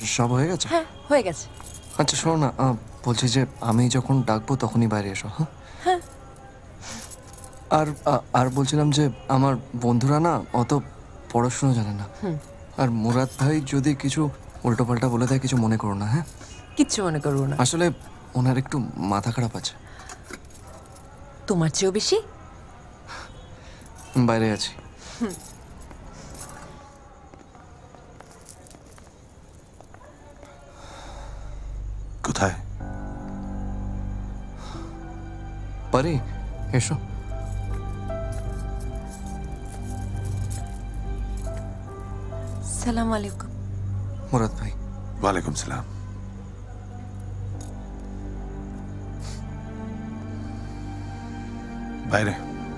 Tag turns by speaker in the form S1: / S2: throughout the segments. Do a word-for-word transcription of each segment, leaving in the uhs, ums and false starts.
S1: সব হয়ে গেছে?
S2: হ্যাঁ হয়ে গেছে।
S1: আচ্ছা শোনো না, আহ, বলছি যে আমি যখন ডাকবো তখনই বাইরে এসো। হ্যাঁ
S2: হ্যাঁ
S1: আর আ- আর বলছিলাম যে আমার বন্ধুরা না অত পড়াশুনো জানে না। আর মুরাদ ভাই যদি কিছু উল্টোপাল্টা বলে দেয় কিছু মনে করো না। হ্যাঁ
S2: কিচ্ছু মনে করবো না।
S1: আসলে ওনার একটু মাথা খারাপ আছে।
S2: তোমার চেয়েও বেশি।
S1: বাইরে আছি।
S3: কোথায়?
S1: পারি এসো।
S2: সালাম আলাইকুম।
S1: মুরাদ ভাই।
S3: ওয়ালাইকুম সালাম। বাইরে।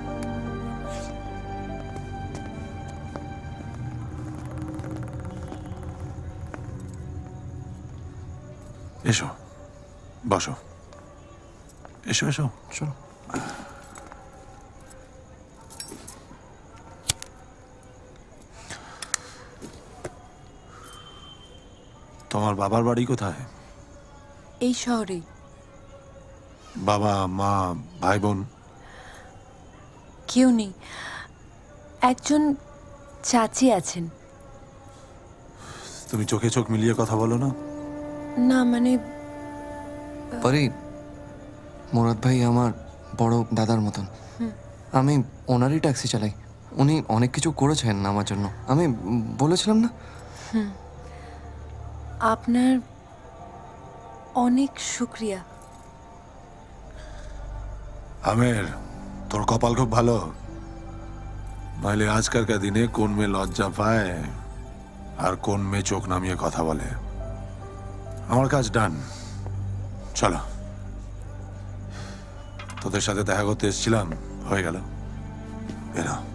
S3: এসো, বসো। এসো এসো।
S1: চলো।
S3: তোমার বাবার বাড়ি কোথায়?
S2: এই শহরেই।
S3: বাবা মা ভাই বোন?
S2: কেউ নেই, একজন চাচি আছেন।
S3: তুমি চোখে চোখ মিলিয়ে কথা বলো না?
S2: না মানে
S1: পারি, মুরাদ ভাই আমার বড় দাদার মতন। আমি ওনারই ট্যাক্সি চালাই। উনি অনেক কিছু করেছেন আমার জন্য, আমি বলেছিলাম না?
S2: আপনার অনেক শুক্রিয়া।
S3: আমের, তোর কপাল খুব ভালো, নইলে আজকালকার দিনে কোন মেয়ে লজ্জা পায় আর কোন মেয়ে চোখ নামিয়ে কথা বলে। আমার কাজ ডান, চলো। তোদের সাথে দেখা করতে এসেছিলাম, হয়ে গেল, এরা